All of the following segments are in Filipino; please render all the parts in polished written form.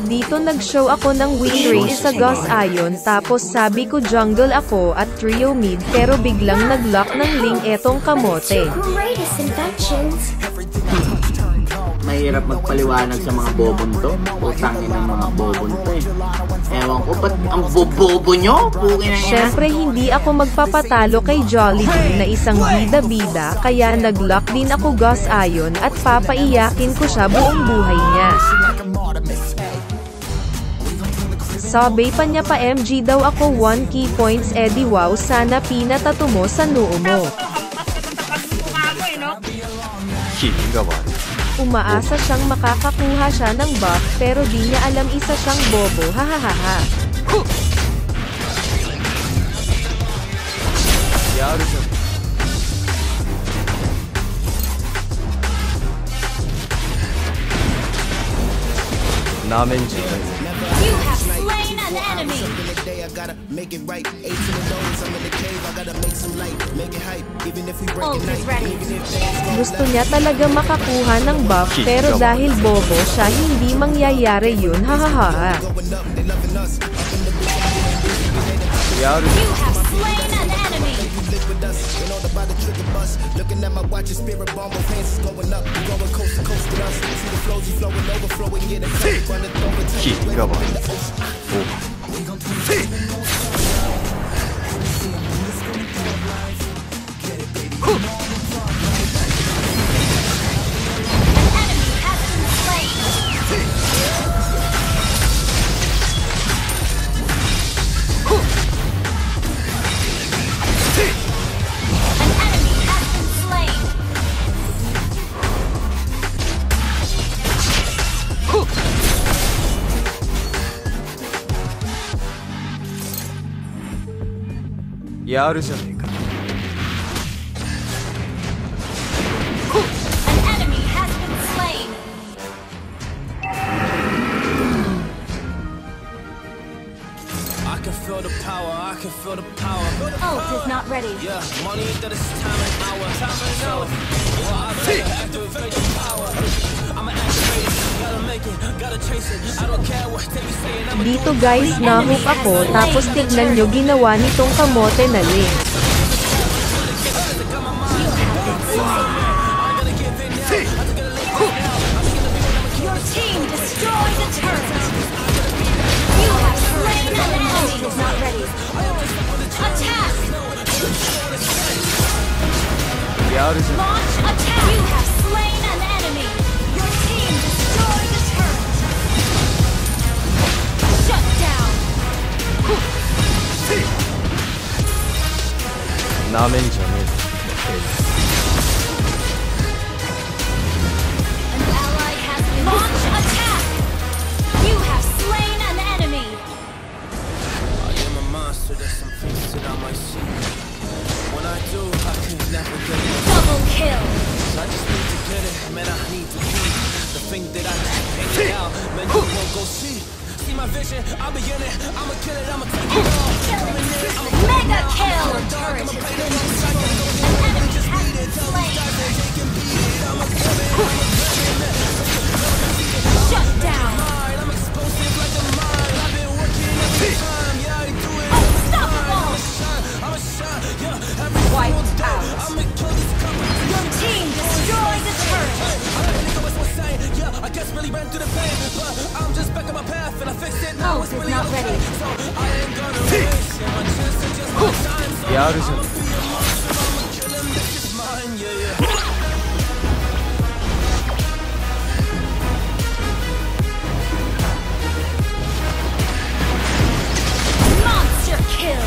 Dito nag-show ako ng win rate sa Ghost Ion tapos sabi ko jungle ako at trio mid pero biglang nag-lock ng link etong kamote. Mahirap magpaliwanag sa mga bobon to. Utangin ng mga bobon to eh. Ewan ko, ba't ang bobo nyo? Siyempre hindi ako magpapatalo kay Jollibee na isang bida-bida kaya nag-lock din ako Ghost Ion at papaiyakin ko siya buong buhay niya. Sabi pa niya pa MG daw ako 1 key points edi wow sana pinatato mo sa noo mo. Umaasa siyang makakakuha siya ng buff pero di niya alam isa siyang bobo hahaha. You have slain an enemy. Ult is ready. Gusto niya talaga makakuha ng buff pero dahil bobo siya hindi mangyayari yun hahaha. You have slain an enemy. Yaru じゃねえか。 An enemy has been slain. I can feel the power, I can feel the power. Ult is not ready. Yeah, money that is time and hour. Time and hour. I better activate the power. I'ma activate it, gotta make it, gotta chase it. I don't care what they be saying. Dito guys nahook ako tapos tignan nyo ginawa nitong kamote na link. Your team destroyed the turret. You have slain an enemy. Is not ready. Attack. Launch attack. You have slain an enemy. Your team destroyed the turret. Shut down. An ally has been launch attack. You have slain an enemy. I am a monster, there's some things that I might see. When I do, I can never get it. Double kill. I just need to get it, man, I need to be the thing that I keep hanging out. Man, you won't go see. See my vision, I'll be in it. I'ma kill it, I'ma take it all. Mega kill. Your turret has been destroyed. An enemy has been slain. Shut down. Unstoppable. Wiped out. Your team destroyed the turret. I guess really ran through the pain, but I'm just back on my path and I fixed it now. Ult is not ready. So I ain't gonna waste my chance to just my time. So I'ma be a monster, I'ma kill him, this is mine, yeah. Monster kill.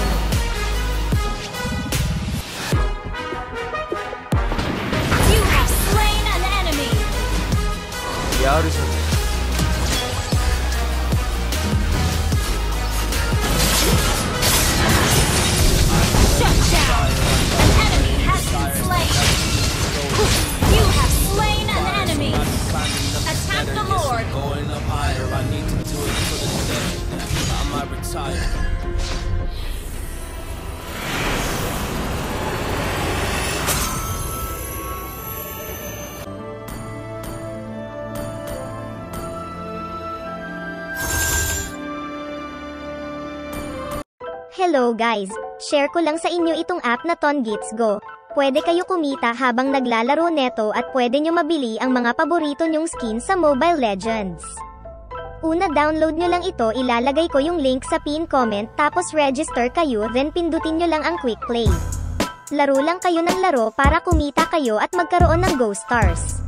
You have slain an enemy. Shut down. An enemy has been slain. You have slain an enemy. Attack the Lord. Going up higher, I need to do it for the day. I might retire. Hello guys! Share ko lang sa inyo itong app na Tongits Go. Pwede kayo kumita habang naglalaro neto at pwede nyo mabili ang mga paborito nyong skin sa Mobile Legends. Una, download nyo lang ito, ilalagay ko yung link sa pin comment, tapos register kayo, then pindutin nyo lang ang quick play. Laro lang kayo ng laro para kumita kayo at magkaroon ng Go Stars.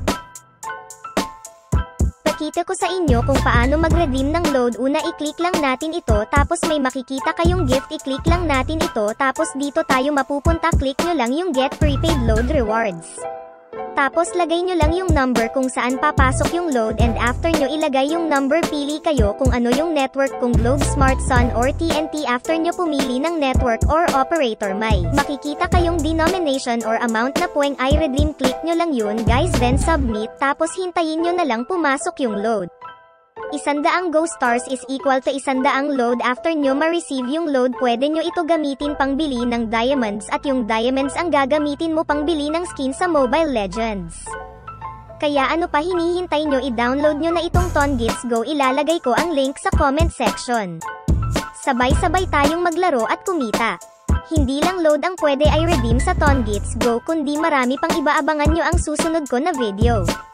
Pakita ko sa inyo kung paano mag-redeem ng load. Una, i-click lang natin ito, tapos may makikita kayong gift, i-click lang natin ito, tapos dito tayo mapupunta, click nyo lang yung Get Prepaid Load Rewards. Tapos lagay nyo lang yung number kung saan papasok yung load, and after nyo ilagay yung number, pili kayo kung ano yung network, kung Globe, Smart, Sun or TNT. After nyo pumili ng network or operator, may makikita kayong denomination or amount na poeng i-redeem, click nyo lang yun guys, then submit, tapos hintayin nyo na lang pumasok yung load. 100 Go Stars is equal to 100 load. After nyo ma-receive yung load, pwede nyo ito gamitin pangbili ng diamonds, at yung diamonds ang gagamitin mo pangbili ng skin sa Mobile Legends. Kaya ano pa hinihintay nyo, i-download nyo na itong Tongits Go, ilalagay ko ang link sa comment section. Sabay-sabay tayong maglaro at kumita. Hindi lang load ang pwede i-redeem sa Tongits Go, kundi marami pang iba. Abangan nyo ang susunod ko na video.